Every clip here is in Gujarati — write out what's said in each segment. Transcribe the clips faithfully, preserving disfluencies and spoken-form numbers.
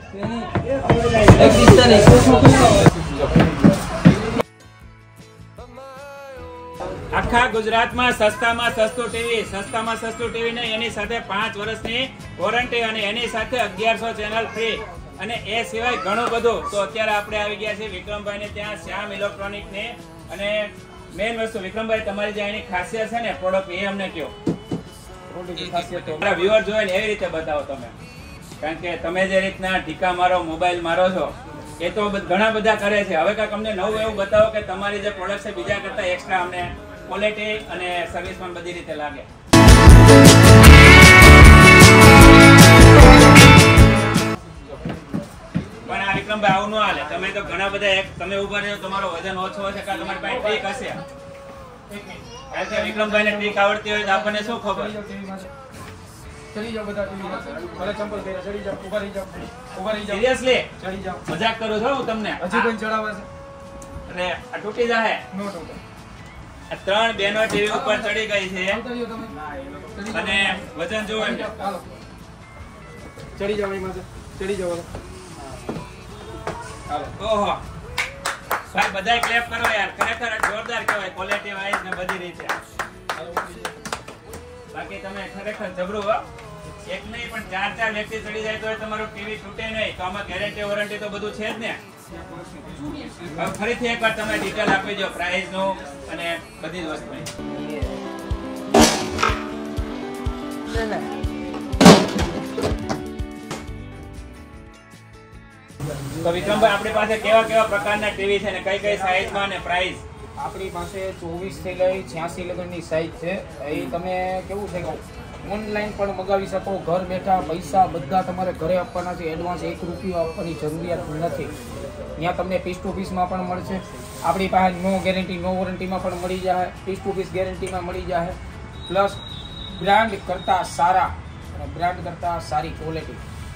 આખા ગુજરાતમાં સસ્તામાં સસ્તું ટીવી, સસ્તામાં સસ્તું ટીવી ને એની સાથે પાંચ વર્ષની વોરંટી અને એની સાથે અગિયારસો ચેનલ ફ્રી અને એ સિવાય ઘણું બધું. તો અત્યારે આપણે આવી ગયા છીએ વિક્રમભાઈ ને ત્યાં, શ્યામ ઇલેક્ટ્રોનિક ને. અને મેઇન વસ્તુ વિક્રમભાઈ, તમારી જે એની ખાસિયત છે ને પ્રોડક્ટ, એ અમને કહો. વ્યુઅર જોઈને એવી રીતે બતાવો તમે, કારણ કે તમે જે રીતના ટીકા મારો, મોબાઈલ મારો છો, એ તો ઘણા બધા કરે છે. હવે કાંઈક અમને નવું એવું બતાવો કે તમારી જે પ્રોડક્ટ છે બીજા કરતા એક્સ્ટ્રા અમને ક્વોલિટી અને સર્વિસ પણ બધી રીતે લાગે. પણ આ વિક્રમભાઈ આવું ન હાલે. તમે તો ઘણા બધા તમે ઉભા રહ્યો, તમારો વજન ઓછો હશે કે તમારી પાસે ટ્રીક હશે. કારણ કે વિક્રમભાઈ ને ટ્રીક આવડતી હોય તો આપણને શું ખબર. ચડી જાઓ બધા, મને ચંપલ પહેરા, ચડી જાઓ, ઉભા રહી જાઓ, ઉભા રહી જાઓ. સિરિયસલી ચડી જાઓ. મજાક કરું છું હું તમને. હજી પણ ચડાવે છે અને આ તૂટી જાહે. નો તૂટે. આ ત્રણ બેનો ટીવી ઉપર ચડી ગઈ છે અને વજન જોવો એમ. હાલો ચડી જાઓ, એમાં ચડી જાઓ. હાલો. ઓહો ભાઈ, બધાય ક્લેપ કરો યાર, ખરેખર જોરદાર કહેવાય ક્વોલિટી વાઇઝ ને બધી રીતે. બાકી તમે ખરેખર જબરું હો. એક નહીં પણ ચાર ચાર વ્યક્તિ ચડી જાય તો તમારું ટીવી તૂટે નહીં. તો આમાં ગેરંટી વોરંટી તો બધું છે જ ને. હવે ફરીથી એકવાર તમે ડિટેલ આપી દો પ્રાઇસ નું અને બધી જ વસ્તુ. તો વિક્રમભાઈ, આપણી પાસે કેવા કેવા પ્રકારના ટીવી છે ને કઈ કઈ સાઈઝમાં અને પ્રાઇસ? આપણી પાસે ચોવીસ થી લઈ છ્યાસી લગનની સાઈઝ છે. એ તમે કેવું છે કે ઓનલાઈન પણ મગાવી શકો, ઘર બેઠા. પૈસા બધા તમારે ઘરે આપવાના છે, એડવાન્સ એક રૂપિયો આપવાની જરૂરિયાત નથી. ત્યાં તમને પીસ ટુ પીસમાં પણ મળશે. આપણી પાસે નો ગેરંટી નો વોરંટીમાં પણ મળી જાય, પીસ ટુ પીસ ગેરંટીમાં મળી જાય. પ્લસ બ્રાન્ડ કરતાં સારા અને બ્રાન્ડ કરતાં સારી ક્વોલિટી.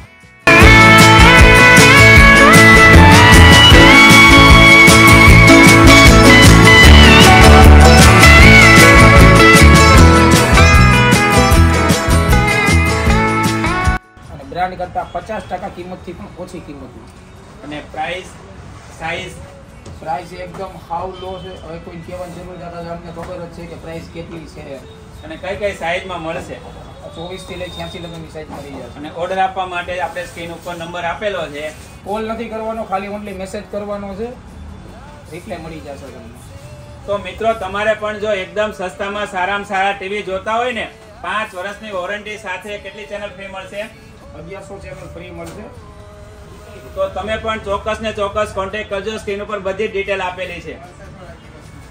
બ્રાન્ડ કરતા પચાસ ટકા કિંમતથી પણ ઓછી કિંમતની. અને પ્રાઇસ, સાઈઝ? પ્રાઇસ એકદમ હાવ લો છે. હવે કોઈ કહેવાની જરૂર નથી, અમને ખબર જ છે કે પ્રાઇસ કેટલી છે. અને કઈ કઈ સાઈઝમાં મળશે? ચોવીસ થી લઈ છ્યાસી લગનની સાઈઝ મળી જશે. અને ઓર્ડર આપવા માટે આપણે સ્ક્રીન ઉપર નંબર આપેલો છે. કોલ નથી કરવાનો, ખાલી ઓનલી મેસેજ કરવાનો છે, રિપ્લાય મળી જશે તમને. તો મિત્રો, તમારે પણ જો એકદમ સસ્તામાં સારામાં સારા ટીવી જોતા હોય ને, પાંચ વર્ષની વોરંટી સાથે કેટલી ચેનલ ફ્રી મળશે? અગિયારસો ચેનલ ફ્રી મળશે. તો તમે પણ ચોક્કસ ને ચોક્કસ કોન્ટેક્ટ કરજો. સ્ક્રીન ઉપર બધી ડિટેલ આપેલી છે.